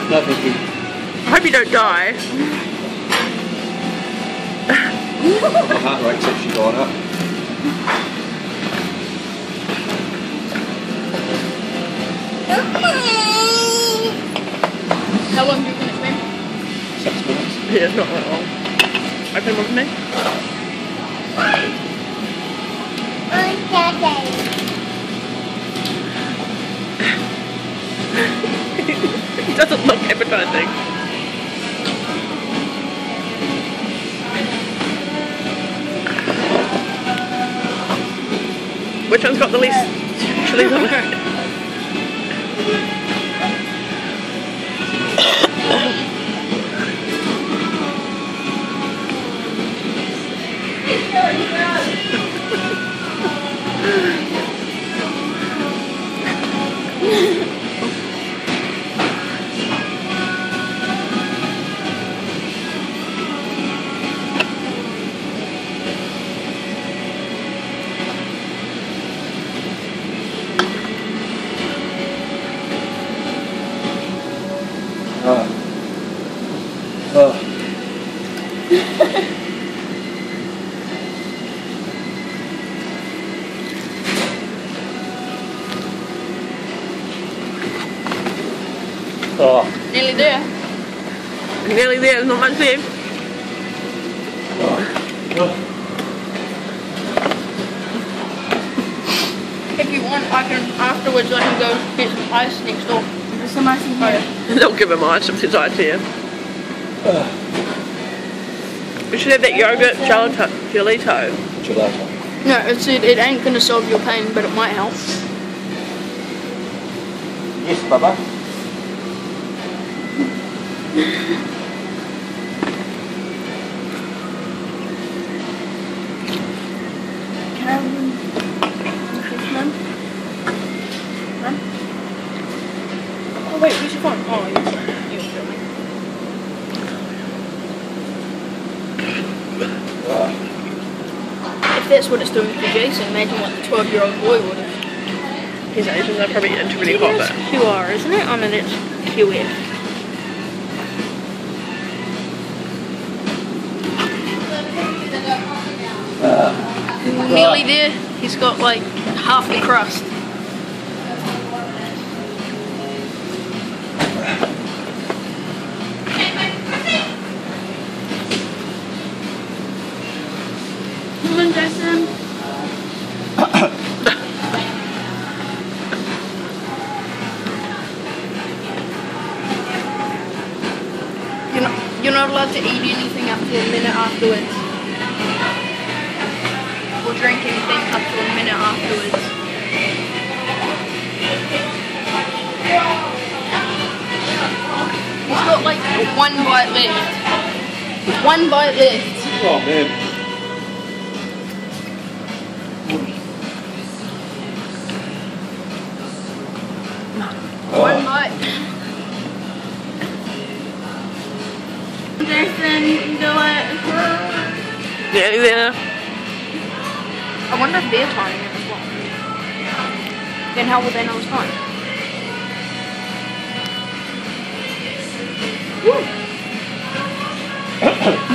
No, thank you. I hope you don't die. My heart rate's actually gone up. How long do you think it's been? 6 minutes. Yeah, it's not that long. Open one for me. It doesn't look appetizing. Which one's got the least chilies on it? Oh. Nearly there. Nearly there, there's not much left. If you want, afterwards I can go get some ice next door. There's some ice in here. They'll give him ice if there's ice here. We should have that yogurt gelato. Gelato. No, it ain't gonna solve your pain, but it might help. Yes, Bubba. Can I have one? Oh wait, where's your phone? Oh, you're filming. If that's what it's doing for Jason, imagine what the 12-year-old boy would have. He's Asian, they're probably into really hot, but QR, isn't it? Oh no, that's QF. Nearly there. He's got like half the crust. Come on, Jason. You're not allowed to eat anything up to a minute afterwards. Or drink anything up to a minute afterwards. He's got like one bite left. One bite left. Oh man. One bite. Jason, do it. nearly there. I wonder if they're timing it as well. Then how will they know it's time? Woo!